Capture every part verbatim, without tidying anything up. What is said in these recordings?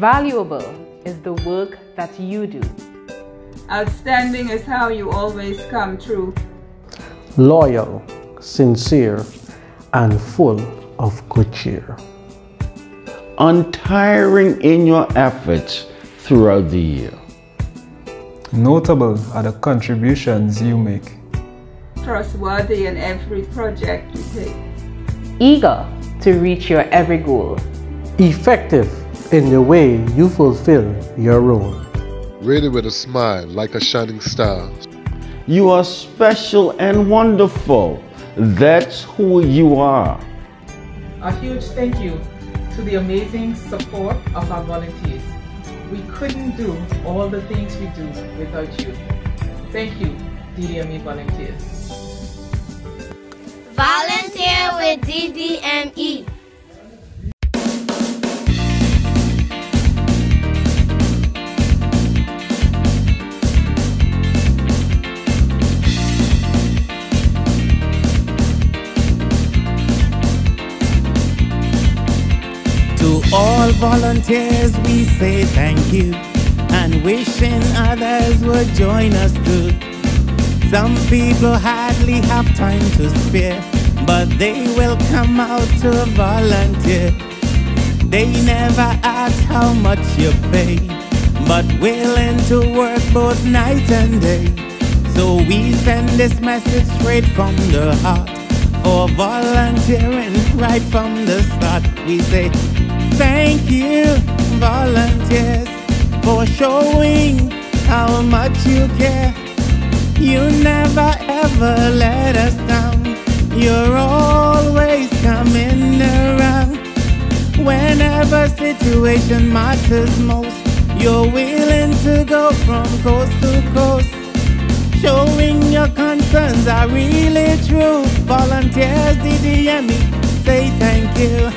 Valuable is the work that you do. Outstanding is how you always come through. Loyal, sincere, and full of good cheer. Untiring in your efforts throughout the year. Notable are the contributions you make. Trustworthy in every project you take. Eager to reach your every goal. Effective in the way you fulfill your role. Ready with a smile like a shining star. You are special and wonderful. That's who you are. A huge thank you to the amazing support of our volunteers. We couldn't do all the things we do without you. Thank you, D D M E volunteers. Volunteer with D D M E. To all volunteers we say thank you, and wishing others would join us too. Some people hardly have time to spare, but they will come out to volunteer. They never ask how much you pay, but willing to work both night and day. So we send this message straight from the heart, for volunteering right from the start. We say thank you, volunteers, for showing how much you care. You never ever let us down. You're always coming around. Whenever situation matters most, you're willing to go from coast to coast. Showing your concerns are really true. Volunteers, D D M E, say thank you.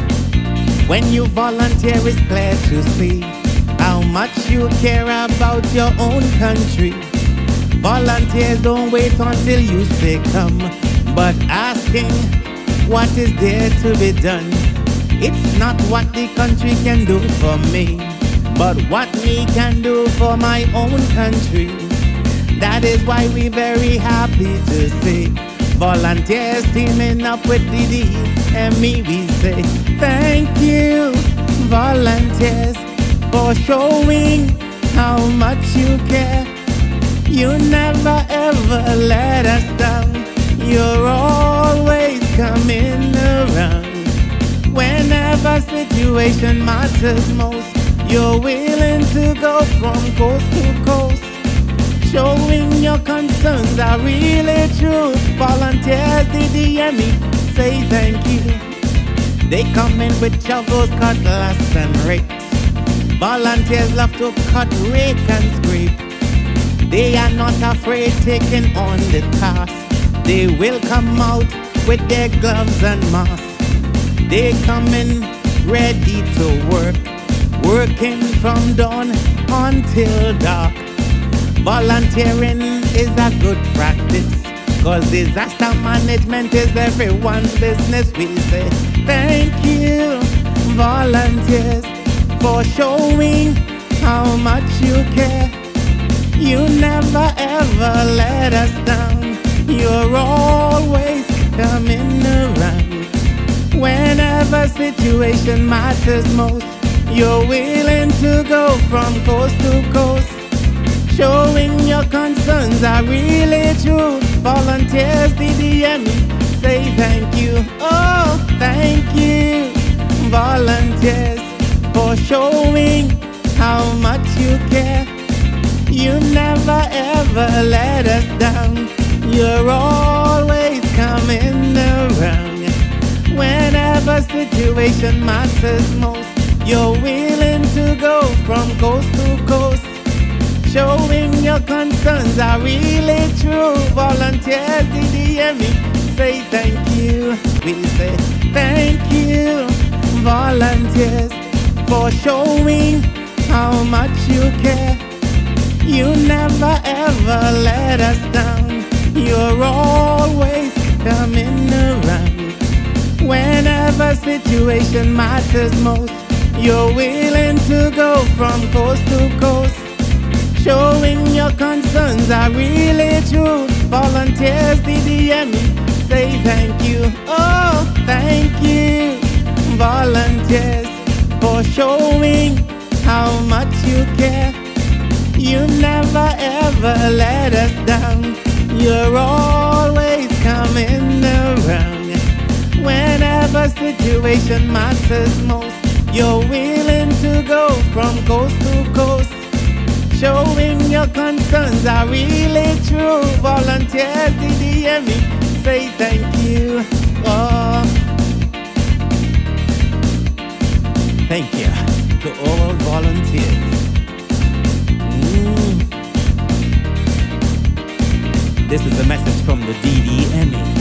When you volunteer, it's clear to see how much you care about your own country. Volunteers don't wait until you say come, but asking what is there to be done. It's not what the country can do for me, but what me can do for my own country. That is why we're very happy to see volunteers teaming up with D D M E. We say thank you, volunteers, for showing how much you care. You never ever let us down. You're always coming around. Whenever situation matters most, you're willing to go from coast to coast. Showing your concerns are really true. Volunteers, D D M E, say thank you. They come in with shovels, cutlass and rakes. Volunteers love to cut, rake and scrape. They are not afraid taking on the task. They will come out with their gloves and masks. They come in ready to work, working from dawn until dark. Volunteering is a good practice, cause disaster management is everyone's business. We say thank you, volunteers, for showing how much you care. You never ever let us down. You're always coming around. Whenever situation matters most, you're willing to go from coast to coast. Showing your concerns are really true. Volunteers, D D M E, say thank you. Oh, thank you, volunteers, for showing how much you care. You never ever let us down. You're always coming around. Whenever situation matters most, you're willing to go from coast to coast. Showing your concerns are really true. Volunteers, D D M E, say thank you. We say thank you, volunteers, for showing how much you care. You never ever let us down. You're always coming around. Whenever situation matters most, You're willing to go from coast to coast, showing your concerns are really true. Volunteers, D D M E, say thank you. Oh, thank you, volunteers, for showing how much you care. You never ever let us down. You're always coming around. Whenever situation matters most, you're willing to go from coast to coast, showing your concerns are really true. Volunteers, D D M E, say thank you. Oh, thank you to all volunteers. Mm. This is a message from the D D M E.